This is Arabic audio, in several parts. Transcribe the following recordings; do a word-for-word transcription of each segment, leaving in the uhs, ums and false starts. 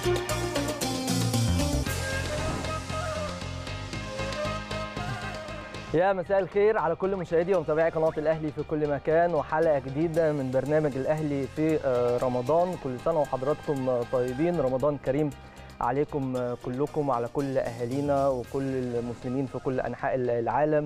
يا مساء الخير على كل مشاهدي ومتابعي قناة الأهلي في كل مكان، وحلقة جديدة من برنامج الأهلي في رمضان. كل سنة وحضراتكم طيبين، رمضان كريم عليكم كلكم وعلى كل أهالينا وكل المسلمين في كل أنحاء العالم،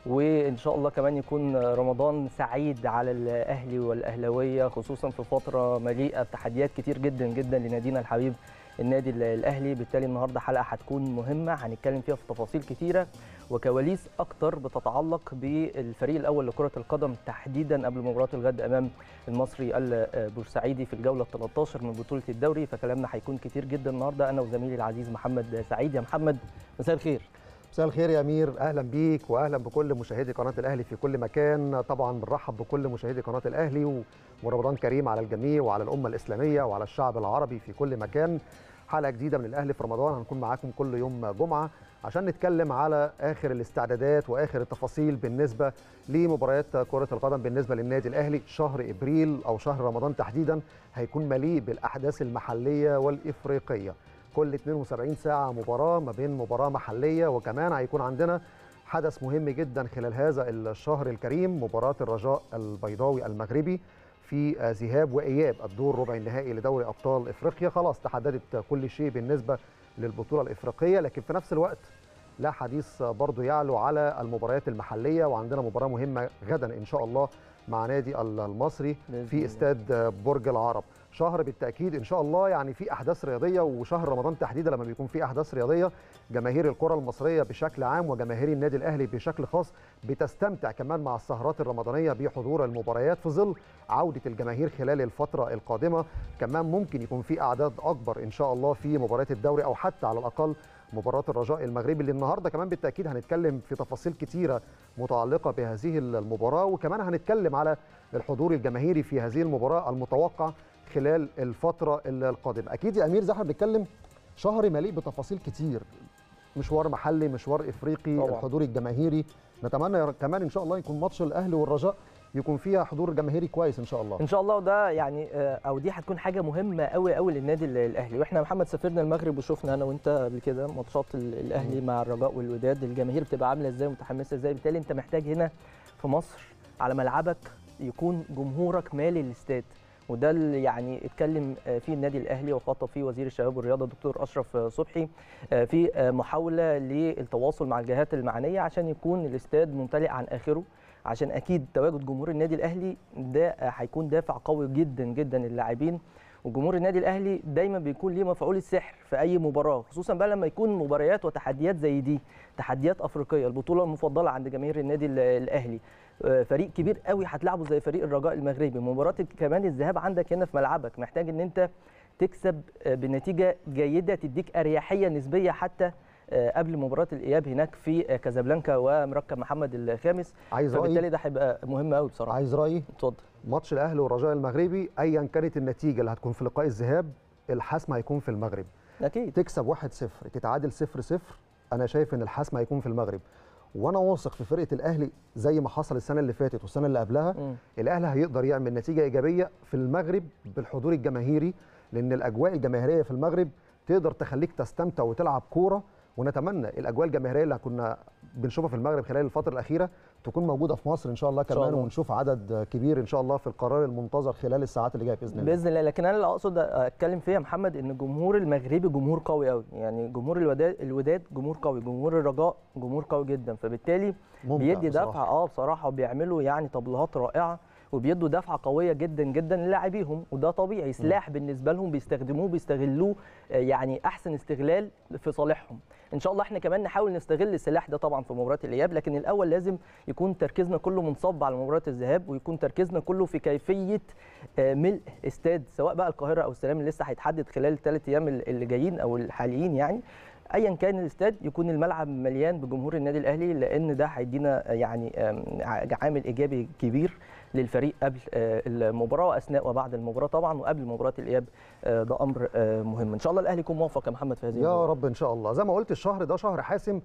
وإن شاء الله كمان يكون رمضان سعيد على الأهلي والأهلاوية، خصوصا في فترة مليئة بتحديات كتير جدا جدا لنادينا الحبيب النادي الأهلي. بالتالي النهارده حلقة هتكون مهمة هنتكلم فيها في تفاصيل كتيرة وكواليس أكتر بتتعلق بالفريق الأول لكرة القدم تحديدا قبل مباراة الغد أمام المصري البورسعيدي في الجولة الثالثة عشرة من بطولة الدوري. فكلامنا هيكون كتير جدا النهارده أنا وزميلي العزيز محمد سعيد. يا محمد مساء الخير. مساء الخير يا أمير، أهلا بيك وأهلا بكل مشاهدي قناة الأهلي في كل مكان. طبعا بنرحب بكل مشاهدي قناة الأهلي ورمضان كريم على الجميع وعلى الأمة الإسلامية وعلى الشعب العربي في كل مكان. حلقة جديدة من الأهلي في رمضان، هنكون معاكم كل يوم جمعة عشان نتكلم على آخر الاستعدادات وآخر التفاصيل بالنسبة لمباريات كرة القدم بالنسبة للنادي الأهلي. شهر إبريل أو شهر رمضان تحديدا هيكون مليء بالأحداث المحلية والإفريقية، كل اثنين وسبعين ساعة مباراة ما بين مباراة محلية، وكمان هيكون عندنا حدث مهم جدا خلال هذا الشهر الكريم، مباراة الرجاء البيضاوي المغربي في ذهاب وإياب الدور ربع النهائي لدوري أبطال إفريقيا. خلاص تحددت كل شيء بالنسبة للبطولة الإفريقية، لكن في نفس الوقت لا حديث برضو يعلو على المباريات المحلية، وعندنا مباراة مهمة غدا إن شاء الله مع نادي المصري في استاد برج العرب. شهر بالتأكيد إن شاء الله يعني في أحداث رياضية، وشهر رمضان تحديدا لما بيكون في أحداث رياضية جماهير الكرة المصرية بشكل عام وجماهير النادي الأهلي بشكل خاص بتستمتع كمان مع السهرات الرمضانية بحضور المباريات في ظل عودة الجماهير خلال الفترة القادمة. كمان ممكن يكون في أعداد أكبر إن شاء الله في مباريات الدوري أو حتى على الأقل مباراة الرجاء المغربي اللي النهارده كمان بالتأكيد هنتكلم في تفاصيل كتيرة متعلقة بهذه المباراة، وكمان هنتكلم على الحضور الجماهيري في هذه المباراة المتوقع خلال الفترة القادمة. أكيد يا أمير زي ما بنتكلم شهر مليء بتفاصيل كتير، مشوار محلي، مشوار إفريقي، طبعا. الحضور الجماهيري نتمنى كمان إن شاء الله يكون ماتش الأهلي والرجاء يكون فيها حضور جماهيري كويس ان شاء الله ان شاء الله، وده يعني او دي هتكون حاجه مهمه قوي قوي للنادي الاهلي. واحنا محمد سافرنا المغرب وشفنا انا وانت قبل كده ماتشات الاهلي مع الرجاء والوداد، الجماهير بتبقى عامله ازاي متحمسه ازاي. بالتالي انت محتاج هنا في مصر على ملعبك يكون جمهورك مالي الاستاد، وده اللي يعني اتكلم فيه النادي الاهلي وخاطب فيه وزير الشباب والرياضه الدكتور اشرف صبحي في محاوله للتواصل مع الجهات المعنيه عشان يكون الاستاد ممتلئ عن اخره، عشان اكيد تواجد جمهور النادي الاهلي ده هيكون دافع قوي جدا جدا للاعبين. وجمهور النادي الاهلي دايما بيكون ليه مفعول السحر في اي مباراه، خصوصا بقى لما يكون مباريات وتحديات زي دي، تحديات افريقيه، البطوله المفضله عند جماهير النادي الاهلي. فريق كبير قوي هتلعبه زي فريق الرجاء المغربي، مباراه كمان الذهاب عندك هنا في ملعبك، محتاج ان انت تكسب بنتيجه جيده تديك اريحيه نسبيه حتى قبل مباراه الاياب هناك في كازابلانكا ومركب محمد الخامس. عايز رأيي؟ فبالتالي ده هيبقى مهم قوي بصراحه. عايز رايي؟ اتفضل. ماتش الاهلي والرجاء المغربي ايا كانت النتيجه اللي هتكون في لقاء الذهاب، الحسم هيكون في المغرب. اكيد تكسب واحد صفر تتعادل صفر صفر، انا شايف ان الحسم هيكون في المغرب، وانا واثق في فرقه الاهلي زي ما حصل السنه اللي فاتت والسنه اللي قبلها. م. الاهلي هيقدر يعمل نتيجه ايجابيه في المغرب بالحضور الجماهيري، لان الاجواء الجماهيريه في المغرب تقدر تخليك تستمتع وتلعب كوره. ونتمنى الاجواء الجماهيريه اللي كنا بنشوفها في المغرب خلال الفتره الاخيره تكون موجوده في مصر ان شاء الله كمان، ونشوف عدد كبير ان شاء الله في القرار المنتظر خلال الساعات اللي جايه باذن الله. باذن الله. لكن انا اللي اقصد اتكلم فيها محمد ان الجمهور المغربي جمهور قوي قوي، يعني جمهور الوداد الوداد جمهور قوي، جمهور الرجاء جمهور قوي جدا، فبالتالي بيدي دفعه اه بصراحه، وبيعملوا يعني طبلات رائعه وبيدوا دفعه قويه جدا جدا للاعبيهم، وده طبيعي، سلاح بالنسبه لهم بيستخدموه بيستغلوه يعني احسن استغلال في صالحهم. ان شاء الله احنا كمان نحاول نستغل السلاح ده طبعا في مباراه الاياب، لكن الاول لازم يكون تركيزنا كله منصب على مباراه الذهاب، ويكون تركيزنا كله في كيفيه ملء استاد سواء بقى القاهره او السلام اللي لسه هيتحدد خلال الثلاث ايام اللي جايين او الحاليين، يعني ايا كان الاستاد يكون الملعب مليان بجمهور النادي الاهلي، لان ده هيدينا يعني عامل ايجابي كبير للفريق قبل المباراه واثناء وبعد المباراه طبعا، وقبل مباراه الاياب ده امر مهم. ان شاء الله الاهلي يكون موفق يا محمد في هذه يا رب ان شاء الله. زي ما قلت الشهر ده شهر حاسم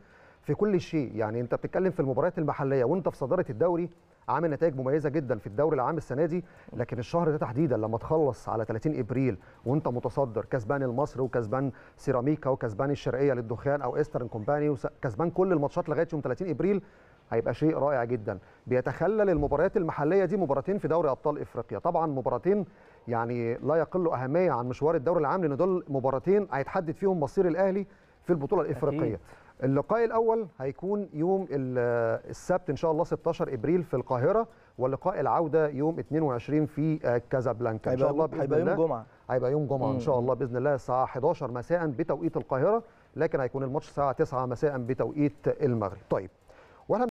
في كل شيء. يعني انت بتتكلم في المباريات المحليه وانت في صداره الدوري، عامل نتائج مميزه جدا في الدوري العام السنه دي، لكن الشهر ده تحديدا لما تخلص على ثلاثين ابريل وانت متصدر، كسبان المصري وكسبان سيراميكا وكسبان الشرقيه للدخان او ايسترن كومباني وكسبان كل الماتشات لغايه يوم ثلاثين ابريل، هيبقى شيء رائع جدا. بيتخلل المباريات المحليه دي مباراتين في دوري ابطال افريقيا، طبعا مباراتين يعني لا يقل اهميه عن مشوار الدوري العام، لان دول مباراتين هيتحدد فيهم مصير الاهلي في البطوله الافريقيه. أكيد. اللقاء الاول هيكون يوم السبت ان شاء الله ستاشر ابريل في القاهره، واللقاء العوده يوم اتنين وعشرين في كازابلانكا ان شاء الله باذن هيبقى الله. يوم جمعه هيبقى يوم جمعه ان شاء الله باذن الله الساعه حداشر مساء بتوقيت القاهره، لكن هيكون الماتش الساعه تسعة مساء بتوقيت المغرب. طيب واحنا